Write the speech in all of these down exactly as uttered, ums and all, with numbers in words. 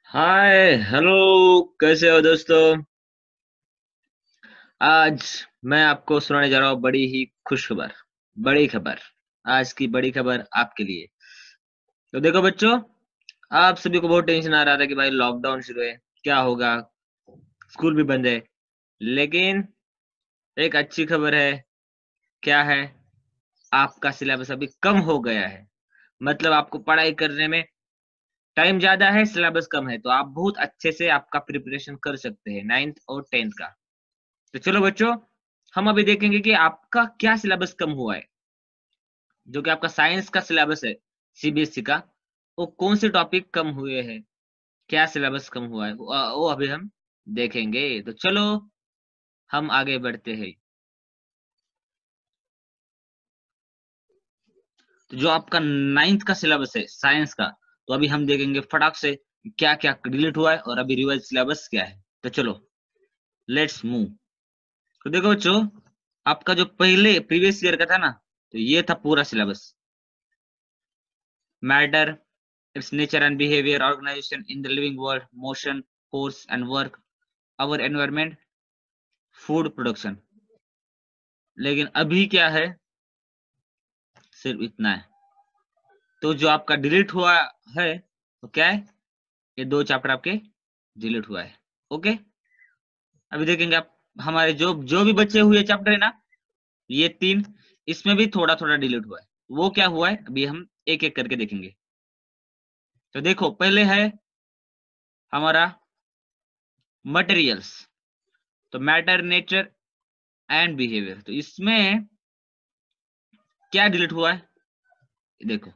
Hi hello. कैसे हो दोस्तों? आज मैं आपको सुनाने जा रहा हूँ बड़ी ही खुश खबर। बड़ी खबर। आज की बड़ी खबर आपके लिए। तो देखो बच्चों, आप सभी को बहुत टेंशन आ रहा था कि भाई लॉकडाउन शुरू है, क्या होगा, स्कूल भी बंद है। लेकिन एक अच्छी खबर है। क्या है? आपका सिलेबस अभी कम हो गया है। मतलब आपको पढ़ाई करने में टाइम ज्यादा है, सिलेबस कम है, तो आप बहुत अच्छे से आपका प्रिपरेशन कर सकते हैं नाइन्थ और टेंथ का। तो चलो बच्चों, हम अभी देखेंगे कि आपका क्या सिलेबस कम हुआ है। जो कि आपका साइंस का सिलेबस है, सीबीएसई का, वो कौन से टॉपिक कम हुए हैं, क्या सिलेबस कम हुआ है, वो, वो अभी हम देखेंगे। तो चलो हम आगे बढ़ते हैं। तो जो आपका नाइन्थ का सिलेबस है साइंस का, तो अभी हम देखेंगे फटाक से क्या क्या डिलीट हुआ है और अभी रिवाइज सिलेबस क्या है। तो चलो लेट्स मूव। तो देखो बच्चों, आपका जो पहले प्रीवियस ईयर का था ना, तो ये था पूरा syllabus. Matter, its nature and behavior, organization in the living world, motion, force and work, our environment, food production। लेकिन अभी क्या है? सिर्फ इतना है। तो जो आपका डिलीट हुआ है वो क्या है? ये दो चैप्टर आपके डिलीट हुआ है। ओके, अभी देखेंगे आप। हमारे जो जो भी बचे हुए चैप्टर है ना, ये तीन, इसमें भी थोड़ा थोड़ा डिलीट हुआ है। वो क्या हुआ है अभी हम एक एक करके देखेंगे। तो देखो, पहले है हमारा मटेरियल्स। तो मैटर, नेचर एंड बिहेवियर, तो इसमें क्या डिलीट हुआ है देखो।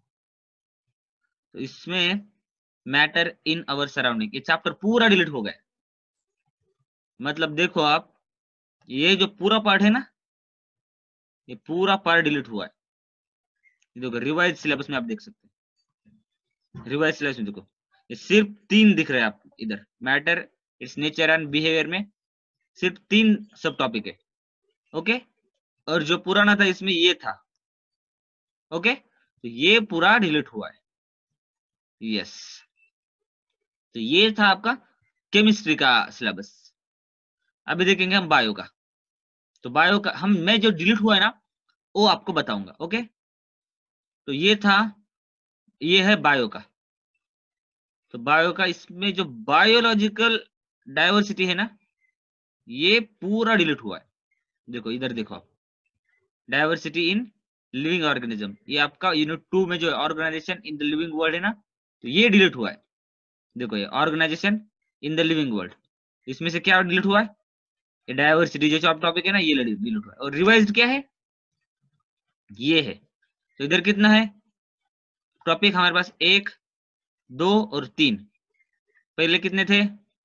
तो इसमें मैटर इन अवर सराउंडिंग, ये चैप्टर पूरा डिलीट हो गया। मतलब देखो आप, ये जो पूरा पार्ट है ना, ये पूरा पार्ट डिलीट हुआ है। ये देखो रिवाइज सिलेबस में आप देख सकते हैं। रिवाइज सिलेबस में देखो, ये सिर्फ तीन दिख रहे हैं आप इधर। Matter, its nature and behaviour में सिर्फ तीन सब टॉपिक है। ओके, और जो पुराना था इसमें ये था। ओके, तो ये पूरा डिलीट हुआ है। यस, तो ये था आपका केमिस्ट्री का सिलेबस। अभी देखेंगे हम बायो का। तो बायो का हम मैं जो डिलीट हुआ है ना, वो आपको बताऊंगा। ओके, तो ये था, ये है बायो का। तो बायो का इसमें जो बायोलॉजिकल डाइवर्सिटी है ना, ये पूरा डिलीट हुआ है। देखो इधर देखो आप, डाइवर्सिटी इन लिविंग ऑर्गेनिज्म, ये आपका यूनिट टू में जो organisation in the living world है ना, तो ये डिलीट हुआ है। देखो ये organisation in the living world, इसमें से क्या डिलीट हुआ है? ये डाइवर्सिटी जो टॉपिक है ना, ये डिलीट हुआ है। और रिवाइज्ड क्या है? ये है। तो इधर कितना है टॉपिक हमारे पास? एक, दो और तीन। पहले कितने थे?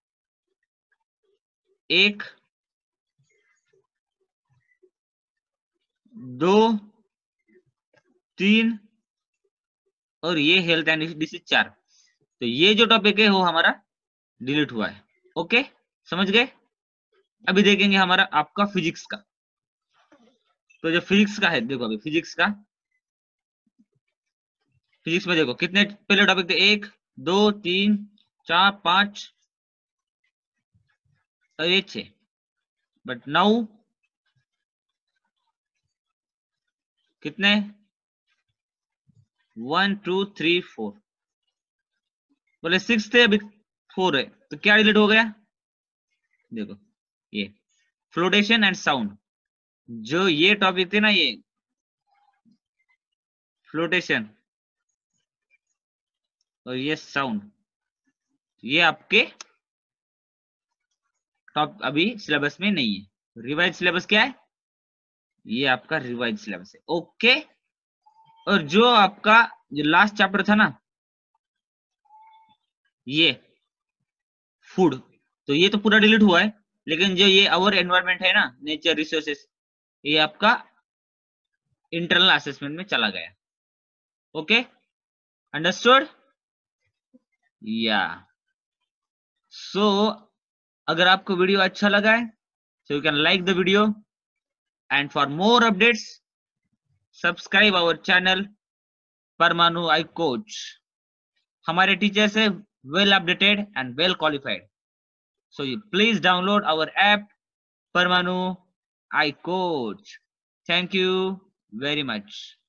एक, दो, तीन, और ये हेल्थ एंड डिसीज चार। तो ये जो टॉपिक है वो हमारा डिलीट हुआ है। ओके, समझ गए? अभी देखेंगे हमारा आपका फिजिक्स का। तो जो फिजिक्स का है, देखो अभी फिजिक्स का, फिजिक्स में देखो कितने पहले टॉपिक थे? एक, दो, तीन, चार, पांच और ये छह। बट नाउ कितने? One, two, three, four. बोले सिक्स थे, अभी फोर है। तो क्या डिलीट हो गया? देखो ये फ्लोटेशन एंड साउंड, जो ये टॉपिक थे ना, ये फ्लोटेशन और ये साउंड, ये आपके टॉप अभी सिलेबस में नहीं है। रिवाइज सिलेबस क्या है? ये आपका रिवाइज सिलेबस है। ओके, और जो आपका जो लास्ट चैप्टर था ना, ये फूड, तो ये तो पूरा डिलीट हुआ है। लेकिन जो ये अवर एनवायरमेंट है ना, नेचर रिसोर्सेस, ये आपका इंटरनल असेसमेंट में चला गया। Okay, understood? या सो अगर आपको वीडियो अच्छा लगा है, so you can like the video, and for more updates subscribe our channel परमाणु आई कोच। हमारे टीचर्स है well updated and well qualified. So you please download our app Parmanu iCoach. Thank you very much.